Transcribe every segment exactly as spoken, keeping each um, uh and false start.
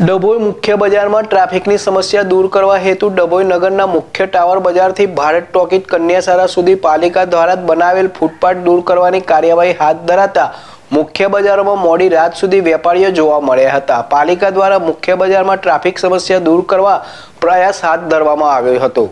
ડભોઈ મુખ્ય બજારમાં ટ્રાફિકની સમસ્યા દૂર કરવા હેતુ ડભોઈ નગરના મુખ્ય ટાવર બજારથી ભારત ટોકીઝ કન્યાસારા સુધી પાલિકા દ્વારા બનાવેલ ફૂટપાથ દૂર કરવાની કાર્યવાહી હાથ ધરાતા મુખ્ય બજારોમાં મોડી રાત સુધી વેપારીઓ જોવા મળ્યા હતા। પાલિકા દ્વારા મુખ્ય બજારમાં ટ્રાફિક સમસ્યા દૂર કરવા પ્રયાસ હાથ ધરવામાં આવ્યો હતો।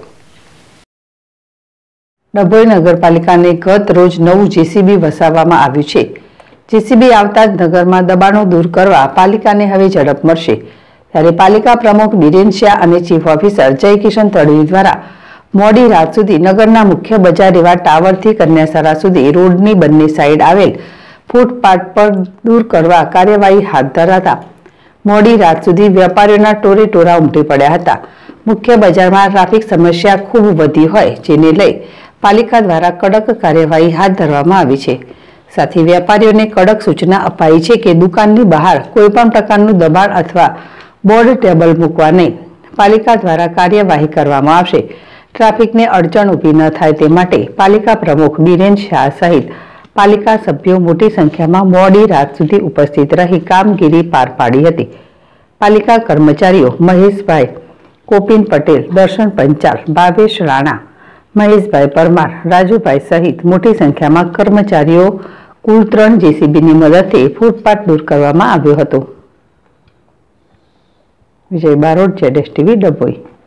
ડભોઈ નગરપાલિકાને ગત રોજ નવું જેસીબી વસાવવામાં આવ્યું છે। જેસીબી આવતા જ નગરમાં દબાણો દૂર કરવા પાલિકાને હવે ઝડપ મળશે। ત્યારે પાલિકા પ્રમુખ બિરેન શાહ અને ચીફ ઓફિસર જય કિશન તડવી દ્વારા મોડી રાત સુધી નગરના મુખ્ય બજાર એવા ટાવરથી કન્યાસારા સુધી રોડની બંને સાઈડ આવેલ ફૂટપાથ પર દૂર કરવા કાર્યવાહી હાથ ધરાતા મોડી રાત સુધી વેપારીઓના ટોરે ટોરા ઉમટી પડ્યા હતા। મુખ્ય બજારમાં ટ્રાફિક સમસ્યા ખૂબ વધી હોય જેને લઈ પાલિકા દ્વારા કડક કાર્યવાહી હાથ ધરવામાં આવી છે। साथ वेपारीओने कड़क सूचना अपाई है कि दुकाननी बहार कोईपण प्रकारनुं दबाण अथवा बोर्ड टेबल मूकवा नहीं। पालिका द्वारा कार्यवाही करवामां आवशे। ट्राफिकने अड़चण ऊभी न थाय ते माटे पालिका प्रमुख बिरेन शाह सहित पालिका सभ्यों मोटी संख्या में मोडी रात सुधी उपस्थित रही कामगीरी पार पाड़ी हती। पालिका कर्मचारीओ महेशभाई कोपिन पटेल, दर्शन पंचाल, भावेश राणा, महेशभाई परमार, राजूभाई सहित मोटी संख्या में कर्मचारीओ कुल त्रण जेसीबी ની મદદથી ફૂટપાથ દૂર કરવામાં આવ્યો હતો। વિજય બારોટ, જેડેશ ટીવી, ડભોઈ।